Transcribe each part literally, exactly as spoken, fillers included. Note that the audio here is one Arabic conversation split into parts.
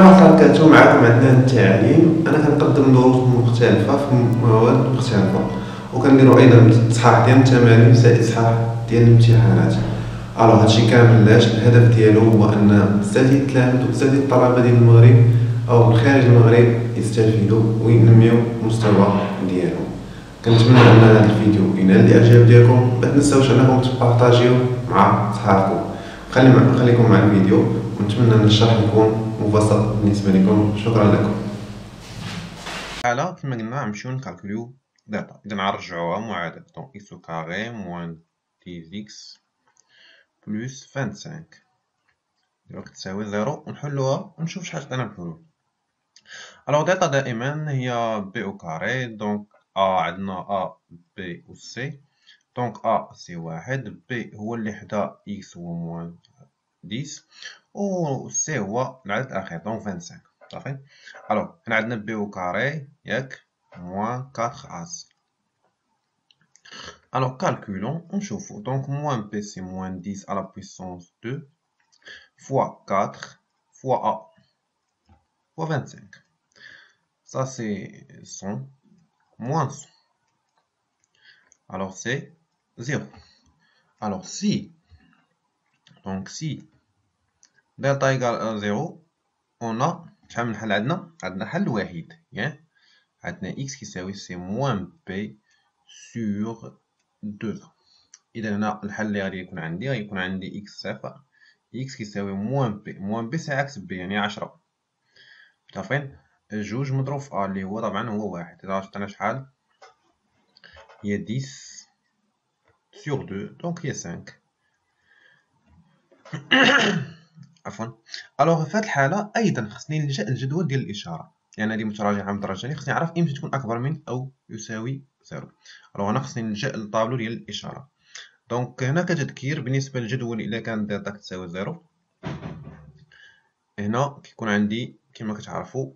مرحبا وبركاته. معكم عندنا التعليم. انا كنقدم دروس مختلفه في مواد مختلفه، وكنديروا ايضا اصحاح ديال التمارين زائد اصحاح ديال الامتحانات. الوغ هادشي كامل علاش؟ الهدف ديالو هو ان بزاف ديال التلاميذ وبزاف ديال الطلبه ديال المغرب او من خارج المغرب يستفيدوا وينميو المستوى ديالهم. كنتمنى ان هذا الفيديو ينال الاعجاب ديالكم. ما تنساوش انكم تبارطاجيوه مع صحابكم. خلي خليكم مع الفيديو، ونتمنى ان الشرح يكون مبسط بالنسبه لكم. شكرا لكم. حالة كما قلنا غنمشيو نكالكوليو داتا، إذا غنرجعوها معادلة. دونك إكس أو كاري موان ديز إكس بلوس خمسة وعشرين تساوي زيرو، ونحلوها ونشوف شحال عطينا الحلول. ألوغ داتا دائما هي بي أو كاري، دونك أ عندنا أ بي و سي. دونك أ سي واحد، بي هو اللي حدا إكس هو موان ديس، و سي هو العدد الأخير دونك خمسة وعشرين. صافي. ألوغ هنا عندنا بي أو كاري ياك موان أربعة أس. Alors, calculons, on chauffe. Donc, moins P, c'est moins dix à la puissance deux, fois quatre, fois A, fois vingt-cinq. Ça, c'est cent, moins cent. Alors, c'est zéro. Alors, si, donc si delta égale à zéro, on a, شحال من حل عندنا؟ عندنا حل واحد، ياك؟ عندنا x كيساوي c'est moins P sur deux. إذا هنا الحل اللي غادي يكون عندي غيكون عندي إكس صفر، إكس كيساوي موان بي، موان بي سي عكس بي يعني عشرة، متفقين؟ جوج مضروب في أ اللي هو طبعا هو واحد، إذا عطينا شحال؟ هي ديس سيغ دو، دونك هي سانك. عفوا. ألوغ في هاد الحالة أيضا خصني نلجأ للجدول ديال الإشارة، لأن هادي متراجعة من الدرجة الثانية، خصني نعرف إمتى تكون أكبر من أو يساوي زيرو. ألوغ هنا خصني نلجأ للطابلو ديال الإشارة. دونك هنا كتذكير بالنسبة للجدول إلا كانت داتا كتساوي زيرو، هنا كيكون عندي كما كتعرفوا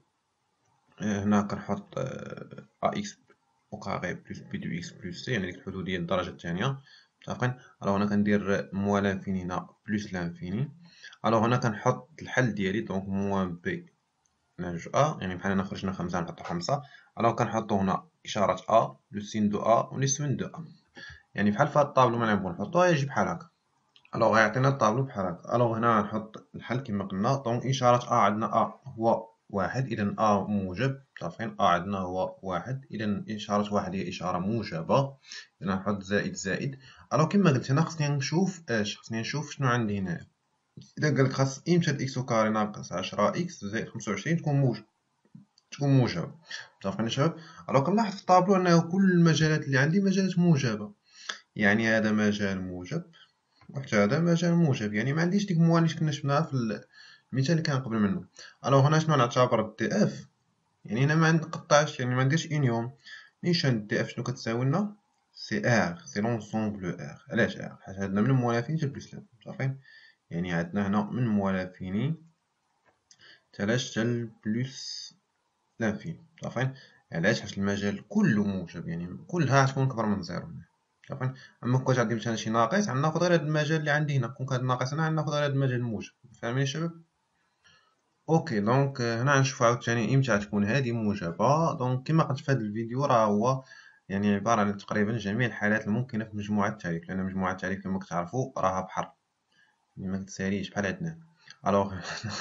هنا كنحط ا اكس او كاري بلس بي دو اكس بلس سي، يعني ديك الحدود ديال الدرجة الثانية، متفقين؟ الوغ هنا كندير موان لانفيني هنا بلس لانفيني. الوغ هنا كنحط الحل ديالي، دونك موان بي ناجو ا، يعني بحال هنا خرجنا خمسة نحطو خمسة. الوغ كنحطو هنا إشارة ا، لو سين دو ا و لي سوين دو ا، يعني بحال في هاد الطابلو ملي نبغيو نحطوها يجي بحال هكا. الوغ غيعطينا الطابلو بحال هكا. الوغ هنا غنحط الحل كما قلنا، دونك إشارة ا عندنا ا هو واحد، إذا ا موجب، متفقين؟ ا عندنا هو واحد، إذا إشارة واحد هي إشارة موجبة، إذا نحط زائد زائد. الوغ كما قلت هنا خصني نشوف اش؟ خصني نشوف شنو عندي هنايا. إذا قالك خاص إمتى إكس أو كاري ناقص عشرة إكس زائد خمسة وعشرين تكون موجب، تكون موجبة، متفقين يا شباب؟ الوغ كنلاحظ في الطابلو أنه كل المجالات اللي عندي مجالات موجبة، يعني هذا مجال موجب وحتى هذا مجال موجب، يعني ما عنديش ديك موان اللي كنا شفناها في المثال اللي كان قبل منه. الوغ هنا شنو نعتبر دي اف؟ يعني هنا ما نقطعش، يعني ما نديرش اونيون. نيشان دي اف شنو كتساوي لنا؟ سي ار، سي لونسومبل ار. علاش ار؟ حيت عندنا من موان لانفيني حتى لبلس لانفيني، صافي. يعني عندنا هنا من موان لانفيني حتى لاش؟ حتى لبلس لانفيني، صافي. علاش؟ حيت المجال كله موجب، يعني كلها غتكون كبر من زيرو، صافي. اما كون عندي مثلا شي ناقص غناخد غير هاد المجال اللي عندي هنا، كون كان ناقص هنا غناخد غير هاد المجال الموجب، فاهمين يا شباب؟ اوكي، دونك هنا غنشوف عاوتاني امتى غتكون هادي موجبة. دونك كما قلت في هاد الفيديو راه هو يعني عبارة على تقريبا جميع الحالات الممكنة في مجموعة التعريف، لأن مجموعة التعريف كما كتعرفوا راها بحر، يعني ما كتساليش بحال عندنا. الوغ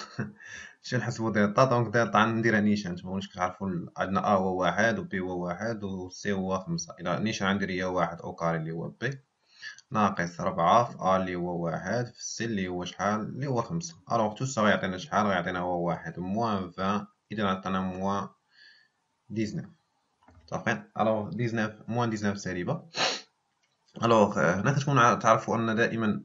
شنو نحسبو دلتا؟ دونك دلتا غنديرها نيشان، نتوما كتعرفوا عندنا ا هو واحد و بي هو واحد و سي هو خمسة، إذا نيشان غندير هي واحد أو كاري اللي هو بي ناقص ربعة في ا اللي هو واحد في سي اللي هو شحال؟ اللي هو خمسة. الوغ تو سا غيعطينا شحال؟ غيعطينا هو واحد موان عشرين، إذا عطانا موان تسعطاش، صافي. الوغ تسعطاش موان تسعطاش سالبة. الوغ هنا كتكون تعرفوا أن دائما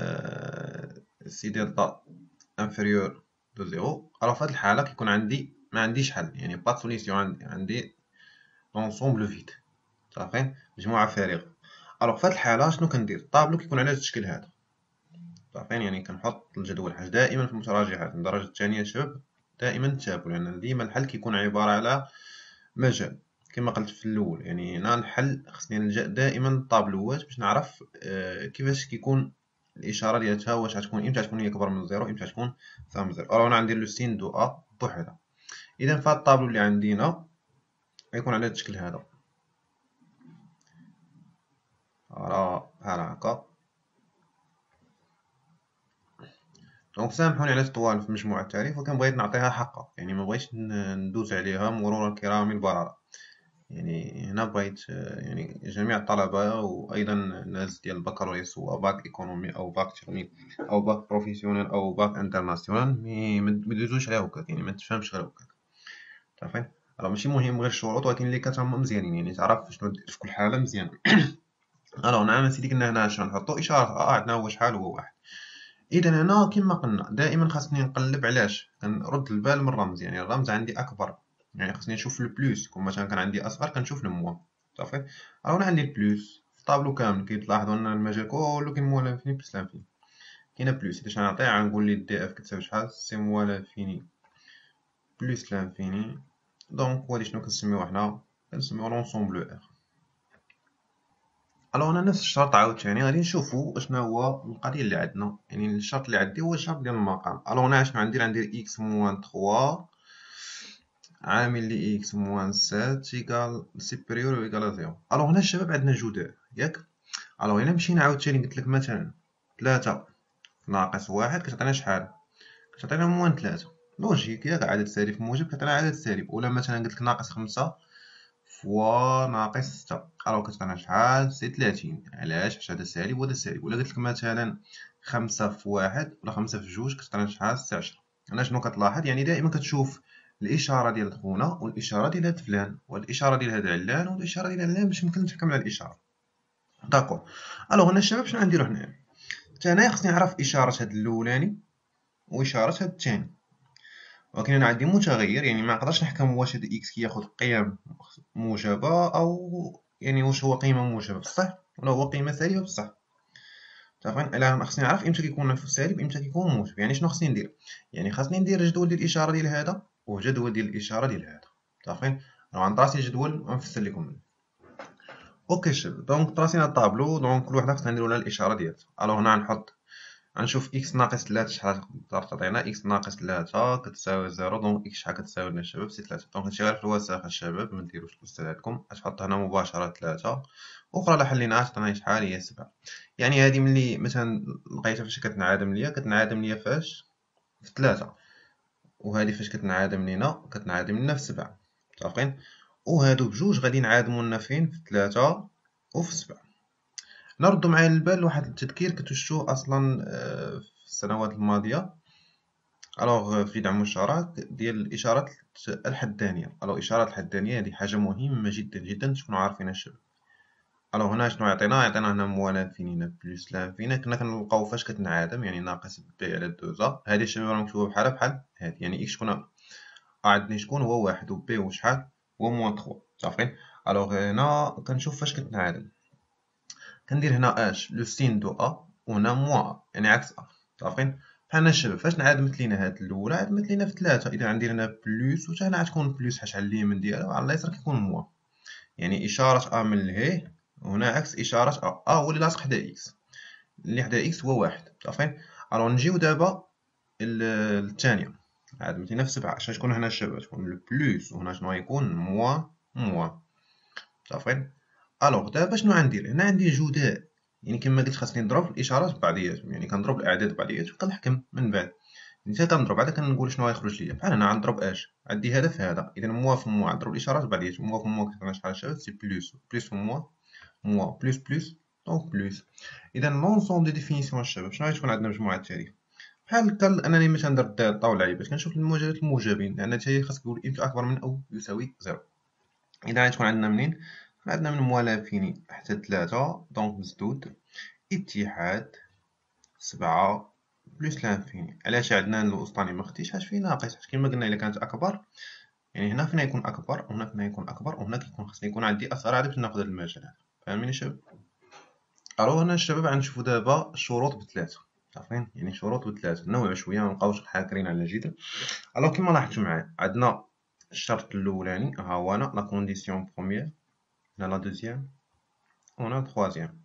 سي دلتا انفيريور دو زيرو. الوغ في هاد الحالة كيكون عندي ما عنديش حل، يعني با سوليسيون، عندي عندي لونسومبل فيد، صافي، مجموعة فارغة. الوغ في هاد الحالة شنو كندير؟ الطابلو كيكون على هاد الشكل هذا، صافي. يعني كنحط الجدول حاج دائما في المتراجعات من الدرجة الثانية شباب دائما تابعوا، لأن ديما الحل كيكون عبارة على مجال كما قلت في الأول. يعني هنا الحل خصني نلجأ دائما للطابلوات باش نعرف آه كيفاش كيكون الإشارة ديالتها، واش غتكون إمتى غتكون هي كبر من زيرو، إمتى غتكون أكثر من زيرو. ألوغ هنا غندير لو سين دو أ مفتوح هذا. اذا فهاد الطابلو اللي عندنا غيكون على هاد الشكل هذا، راه بحال هكا. دونك سامحوني على الطوال في مجموعة التعريف، ولكن بغيت نعطيها حقها، يعني ما بغيتش ندوز عليها مرور الكرام البررة. يعني هنا بغيت يعني جميع الطلبة وأيضا الناس ديال البكالوريوس سواء باك إيكونومي أو باك تكنيك أو باك بروفيسيونيل أو باك انترناسيونال ما يدوزوش عليها هكاك، يعني ما تفهمش غير هكاك. صافي، راه ماشي مهم غير الشروط، ولكن اللي كتهما مزيانين، يعني تعرف شنو دير في كل حالة مزيان. الوغ نعم سيدي، قلنا هنا شنو نحطو إشارة اه عندنا هو شحال هو واحد. اذا هنا كما قلنا دائما خاصني نقلب، علاش كنرد البال من الرمز، يعني الرمز عندي اكبر، يعني خاصني نشوف البلوس. كون مثلا كان عندي اصغر كنشوف الموا. صافي، راه هنا عندي البلوس في الطابلو كامل، كيتلاحظوا ان المجال كله كيموال لانفيني بلس لانفيني. كاينه بلوس، اذا غنعطيها غنقول لي دي اف كتساوي شحال، سي موال لانفيني بلس لانفيني. دونك هادي شنو كنسميوها حنا؟ كنسميوها لونسومبل ار. الوغ هنا نفس الشرط عاوتاني غادي نشوفو اشنا هو القضيه اللي عندنا، يعني الشرط اللي عندي هو الشرط ديال المقام. الوغ هنا اشنو غندير؟ غندير اكس موان ثلاثة عامل لي اكس موان سبعة ايكال سوبيريور ايكال زيرو. الوغ هنا الشباب عندنا جدار ياك. الوغ الا مشينا عاوتاني قلت لك مثلا ثلاثة ناقص واحد كتعطينا شحال؟ كتعطينا موان ثلاثة. لوجيك ياك، عدد سالب في موجب كتعطينا عدد سالب. ولا مثلا قلت لك ناقص خمسة فوا ناقص ستة، الوغ كتعطينا شحال؟ سي ثلاثين. علاش؟ حيت هذا سالب وهذا سالب. ولا قلت لك مثلا خمسة في واحد ولا خمسة في جوج كتعطينا شحال؟ سي عشرة. هنا شنو كتلاحظ؟ يعني دائما كتشوف الاشاره ديال خونا والاشاره ديال هاد فلان والاشاره ديال هاد علان والاشاره ديال علان باش يمكن نتحكم على الاشاره. داكور. الوغ هنا الشباب شنو غنديرو حنايا؟ حتى هنايا خصني نعرف اشاره هاد الاولاني واشاره هاد الثاني، ولكن انا عندي متغير، يعني ما نقدرش نحكم واش هاد اكس كياخد قيم موجبه او يعني واش هو قيمه موجبه بصح ولا هو قيمه سالبه بصح. صافي، الا خصني نعرف امتى كيكون سالب امتى كيكون موجب. يعني شنو خصني ندير؟ يعني خاصني ندير جدول ديال الاشاره ديال هذا وجدول ديال الاشاره ديال هذا. صافي، غنطراسي جدول ونفسر لكم. اوكي شباب، دونك طراسينا الطابلو. دونك كل وحده خصنا نديرو لها الاشاره ديالها. الوغ هنا غنحط غنشوف اكس ناقص ثلاثة شحال تقدر تعطينا. اكس ناقص ثلاثة كتساوي زيرو. دونك اكس شحال كتساوي لنا الشباب؟ سي ثلاثة. دونك هادشي غير في الوساخه الشباب، مديروش الاستاذ عندكم. غتحط هنا مباشره ثلاثة، اخرى لا حليناها تعطينا شحال؟ هي سبعة. يعني هادي ملي مثلا لقيتها فاش كتنعدم ليا، كتنعدم ليا فاش؟ في ثلاثة. وهادي فاش كتنعدم لينا؟ كتنعدم لنا في سبعة. متفقين؟ وهادو بجوج غادي ينعدموا لنا فين؟ في ثلاثة وفي سبعة. نردوا معايا للبال واحد التذكير كنتو شفتوه اصلا في السنوات الماضيه. الوغ في دعم الاشارات ديال الاشارات الحدانيه. الوغ الاشارات الحدانيه هذه حاجه مهمه جدا جدا تكونوا عارفينها الشباب. الوغ هنا شنو يعطينا؟ يعطينا هنا موال لانفيني بلس لانفيني. كنا كنلقاو فاش كتنعدم يعني ناقص بي على دوزا. هذه الشباب راه مكتوبه بحال بحال هذه، يعني اكس شكون عندني شكون هو واحد و بي وشحال هو موان ثلاثة. صافي، الوغ هنا كنشوف فاش كتنعدم كندير هنا اش لو سين دو ا وهنا موا يعني عكس ا. صافي، بحال الشباب فاش نعدمت لينا هاد الاولى عدمت لينا في ثلاثة. اذا غندير هنا بلوس وحتى هنا غتكون بلوس حيت على اليمين ديالها وعلى اليسار كيكون موا. يعني اشاره ا من لهيه وهنا عكس اشاره ا. ا هو اللي لاصق حدا اكس، اللي حدا اكس هو واحد. صافي، الوغ نجيو دابا الثانيه. عدمت لينا في سبعة. اش غتكون هنا الشباب؟ تكون البلوس وهنا شنو غيكون؟ موا موا. صافي، الوغ دابا شنو غندير؟ هنا عندي جداء، يعني كما قلت خاصني نضرب الاشارات ببعضياتهم، يعني كنضرب الاعداد ببعضياتهم وكنحكم من بعد. حتى كنضرب عاد كنقول شنو غيخرج ليا. بحال هنا غنضرب اش؟ عندي هذا في هذا، اذا موا في موا نضرب الاشارات ببعضياتهم. موا في موا كتعطينا شحال شباب؟ سي بلوس. بلوس في موا موا بلوس بلوس دونك بلوس. اذا لونسومبل دي ديفينيسيون الشباب شنو غتكون عندنا؟ مجموعه التعريف بحال هكا. انني مثلا ندير الطاوله باش كنشوف الموجبات الموجبين، لان حتى هي خاص تقول ام اكبر من او يساوي زيرو. اذا غتكون عندنا منين؟ عندنا من موال لانفيني حتى ثلاثة. دونك مسدود اتحاد سبعة بلس لانفيني. علاش عندنا الوسطاني مختيش؟ حيت فيه ناقص. حيت كما قلنا الا كانت اكبر يعني هنا فينا يكون اكبر وهنا فينا يكون اكبر وهنا كيكون خصني يكون عندي اصغر عدد باش ناخذ هذا المجال هذا. فاهمين الشباب؟ الو هنا الشباب غنشوفوا دابا الشروط بثلاثه. صافين، يعني شروط بثلاثه نوع شويه ما نبقاوش حاكرين على جدر. الو كما لاحظتوا معايا عندنا الشرط الاولاني ها هو انا لا كونديسيون بروميير، هنا لا دوزيام وهنا التخوازيام.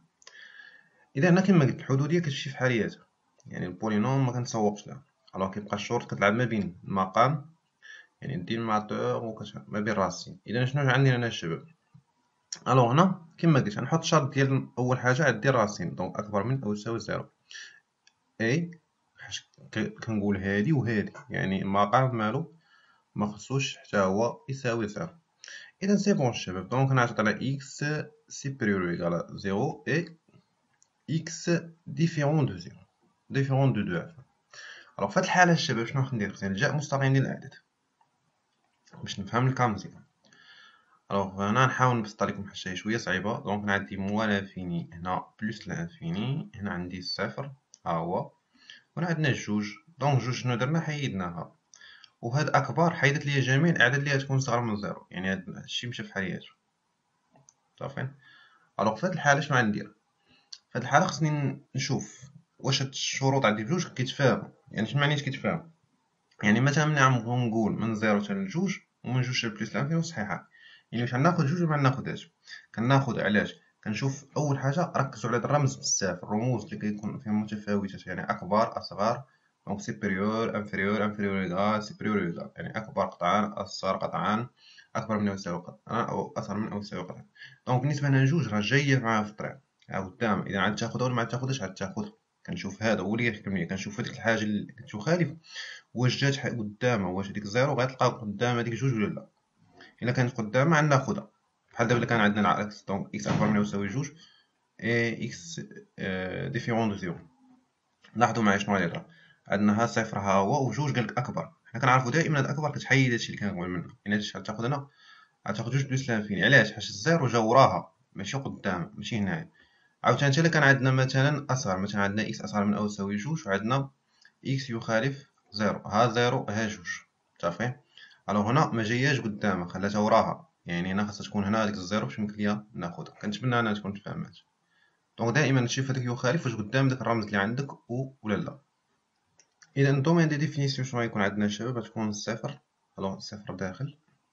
اذا هنا كما قلت الحدوديه كتمشي في حالياتها، يعني البولينوم ما كنتسوقش لها. الوغ كيبقى الشروط كتلعب ما بين المقام يعني الدينوميناتور وكتر ما بين راسين. اذا شنو عندي انا الشباب؟ الوغ هنا كما قلت غنحط شرط ديال اول حاجه عندي راسين، دونك اكبر من او يساوي زيرو. اي كنقول هادي وهادي، يعني المقام مالو ما خصوش حتى هو يساوي زيرو. اذا سي بون الشباب، دونك نعطي على اكس سيبيريور او ايكال زيرو اي اكس ديفيرون دو زيرو، ديفيرون دو دو. الوغ فهاد الحاله الشباب شنو راح ندير؟ نلجا مستقيم ديال الاعداد باش نفهم الكام مزيان. الوغ هنا نحاول نبسط لكم حاجه شي شويه صعيبه. دونك نعدي موال انفيني هنا بلس لانفيني، هنا عندي الصفر ها هو، وهنا عندنا الجوج. دونك جوج شنو درنا؟ حيدناها، وهاد اكبر حيدت ليا جميع الاعداد اللي غتكون صغر من زيرو، يعني هاد الشي مشى في حالياته صافي. الوغ فهاد الحاله شنو غندير؟ فهاد الحاله خصني نشوف واش هاد الشروط عندي بجوج كيتفاهموا. يعني شنو معنيت كيتفاهموا؟ يعني مثلا ملي غنقول من زيرو حتى لجوج ومن جوج حتى بلس لانفيني صحيحه، يعني واش غناخد جوج ولا مغناخدهاش؟ كناخد علاش؟ كنشوف اول حاجه ركزوا على هاد الرمز بزاف، الرموز اللي كيكون فيهم متفاوتات، يعني اكبر اصغر، دونك سيبيريور انفيريور انفيريور ايغال سيبيريور ايغال، يعني اكبر قطعان اصغر قطعان اكبر من او يساوي قطعان او اصغر من او يساوي قطعان. دونك بالنسبه لنا جوج راه جايه معاها في الطريق ها قدام، اذا عاد تاخذها ولا ما تاخذهاش عاد تاخذ. كنشوف هذا هو اللي يحكم ليا، كنشوف هذيك الحاجه اللي تخالف واش جات قدامها، واش هذيك الزيرو غتلقى قدام هذيك جوج ولا لا. الا كانت قدامها غناخدها، بحال دابا الا كان عندنا العكس، دونك اكس اكبر من او يساوي جوج اي اكس ديفيرون دو زيرو. لاحظوا معايا شنو غادي يطرا، عندنا ها صفر ها هو وجوج قالك اكبر. حنا كنعرفوا دائما هاد اكبر كتحيد هادشي اللي كنقول منه، يعني هادشي غتاخد هنا غتاخد جوج بلس لانفيني. علاش؟ حيت الزيرو جا وراها ماشي قدام ماشي هنايا. عاوتاني حتى الا كان عندنا مثلا اصغر، مثلا عندنا اكس اصغر من او يساوي جوج وعندنا اكس يخالف زيرو، ها زيرو ها جوج صافي. الوغ هنا ما جاياش قدامها خلاتها وراها، يعني هنا خاصها تكون هنا هاديك الزيرو باش يمكن ليا ناخدها. كنتمنى انها تكون تفهمات. دونك دائما تشوف هذاك يخالف واش قدام داك الرمز اللي عندك ولا لا. اذا الدومين دي ديفينيسيون شنو غيكون عندنا الشباب؟ غتكون الصفر، الوغ الصفر داخل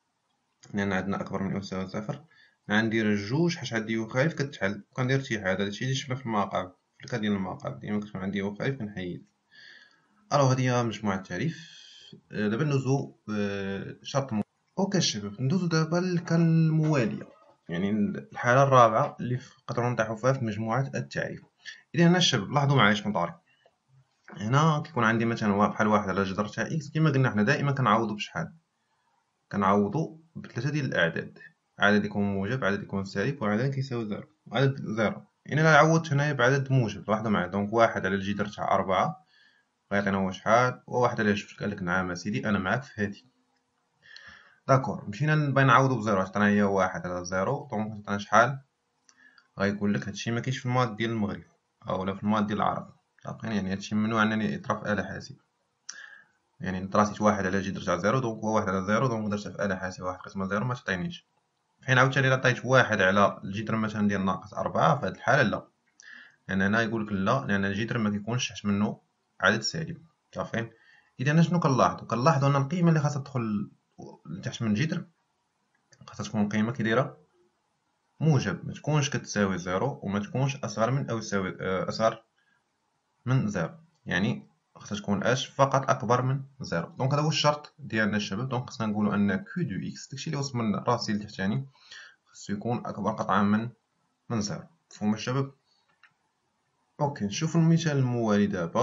لان عندنا اكبر من او يساوي صفر. غندير الجوج حيت عندي يخالف كتحل، كندير اتحاد. هادشي اللي شفنا في المقام في الكاد ديال المقام ديما كتكون عندي يخالف كنحيد. الوغ هادي هي مجموعة التعريف. دابا ندوزو شرط م... اوكي الشباب، ندوزو دابا للكان الموالية، يعني الحالة الرابعة اللي نقدرو نطيحو فيها في مجموعة التعريف. اذا هنا الشباب لاحظوا معايا شنو طاري. هنا كيكون عندي مثلا بحال واحد على جذر تاع اكس، كما قلنا حنا دائما كنعوضو بشحال؟ كنعوضو بثلاثة ديال الاعداد، عدد يكون موجب عدد يكون سالب وعدد كيساوي زيرو. عدد زيرو يعني الا عوضت هنايا بعدد موجب لاحظوا معايا، دونك واحد على الجذر تاع أربعة غيعطينا هو شحال، وواحد على جوج قالك نعم اسيدي انا معاك في هادي. داكور مشينا نبغي نعوضو بزيرو، عطانا هي واحد على زيرو، دونك عطانا شحال؟ غيقول لك هادشي مكاينش في المواد ديال المغرب اولا في المواد ديال العرب صافي، يعني هادشي ممنوع انني يطرا في آلة حاسبة. يعني دراسيت واحد على جذر تاع زيرو، دونك هو واحد على زيرو، دونك درتها في آلة حاسبة واحد قسمة زيرو ما تعطينيش. في حين عاوتاني الا عطيت واحد على الجذر مثلا ديال ناقص أربعة في هاد الحالة لا، لأن هنا يقول لك لا، لأن الجذر ما كيكونش تحت منه عدد سالب صافي. إذا شنو كنلاحظو؟ كنلاحظو أن القيمة اللي خاصها تدخل تحت من الجذر خاصها تكون قيمة كي دايرة موجب، ما تكونش كتساوي زيرو وما تكونش أصغر من أو يساوي أصغر من زيرو، يعني خاصها تكون اش فقط اكبر من زيرو. دونك هذا هو الشرط ديالنا الشباب. دونك خصنا نقولوا ان كيو دو اكس داكشي اللي وصل من راسي لتحتاني خصو يكون اكبر قطعا من من زيرو. مفهوم الشباب؟ اوكي نشوفوا المثال الموالي دابا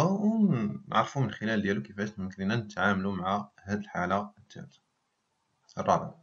ونعرفوا من خلال ديالو كيفاش يمكن لنا نتعاملوا مع هاد الحاله الثالثه الرابعه.